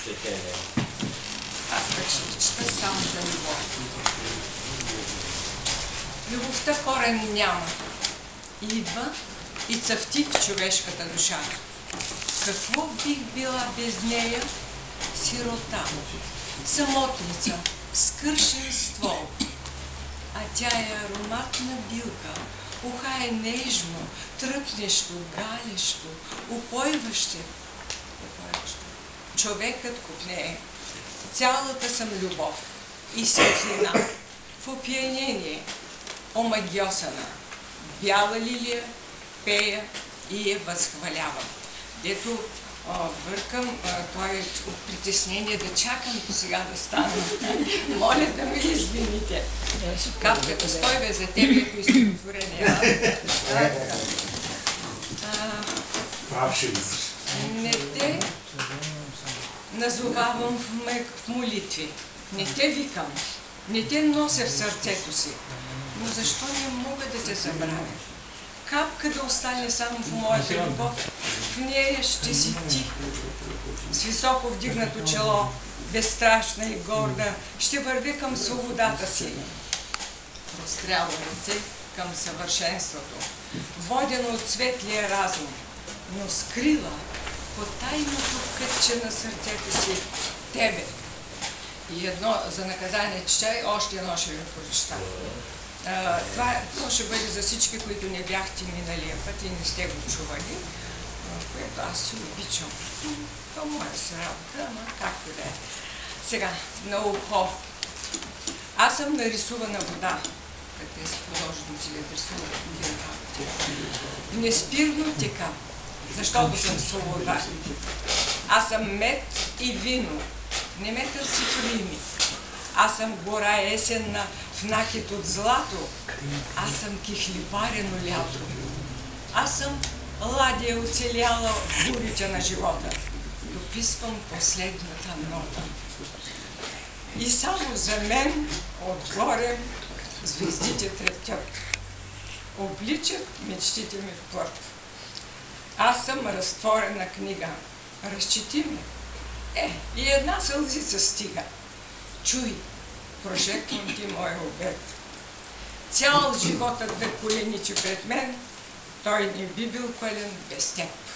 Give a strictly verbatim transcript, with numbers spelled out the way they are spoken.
Аз пък ще чета само за любов. Любовта корен няма. Идва и цъфти в човешката душа. Какво бих била без нея? Сирота, самотница, скършен ствол. А тя е ароматна билка, уха е нежно, тръпнещо, галещо, упойваще. Човекът купнее. Цялата съм любов и светлина, в опиянение, омагьосана, бяла лилия, пея и я възхвалявам. Дето бъркам, той от притеснение да чакам до сега да стана. Моля да ме извините. Капката стой бе за тебе, ако изтворение. Прав ще мислиш. Не те назовавам в молитви. Не те викам. Не те нося в сърцето си. Но защо не мога да те забравя? Капка да остане само в моята любов, в нея ще си ти. С високо вдигнато чело, безстрашна и горда, ще върви към свободата си. Простряло ръце към съвършенството, водено от светлия разум, но скрила по тайното кътче на сърцето си тебе. И едно за наказание чай, още едно ще ви прочета. Uh, това, това ще бъде за всички, които не бяхте миналия път и не сте го чували, uh, което аз си обичам. Това моя си работа, ама както да е. Сега, на ухо. Аз съм нарисувана вода. Къде си художници да рисуват такива работи. Неспирно тека, защото съм свобода. Аз съм мед и вино. Не ме търси в Рими. Аз съм гора есенна в накит от злато. Аз съм кихлипарено лято. Аз съм ладия оцеляла в бурите на живота. Дописвам последната нота. И само за мен отгоре звездите трептят. Обличат мечтите ми в плът. Аз съм разтворена книга. Разчети ме. Е, и една сълзица стига. Чуй, прожектвам ти моя обед. Цял животът да коленичи пред мен, той не би бил пълен без теб.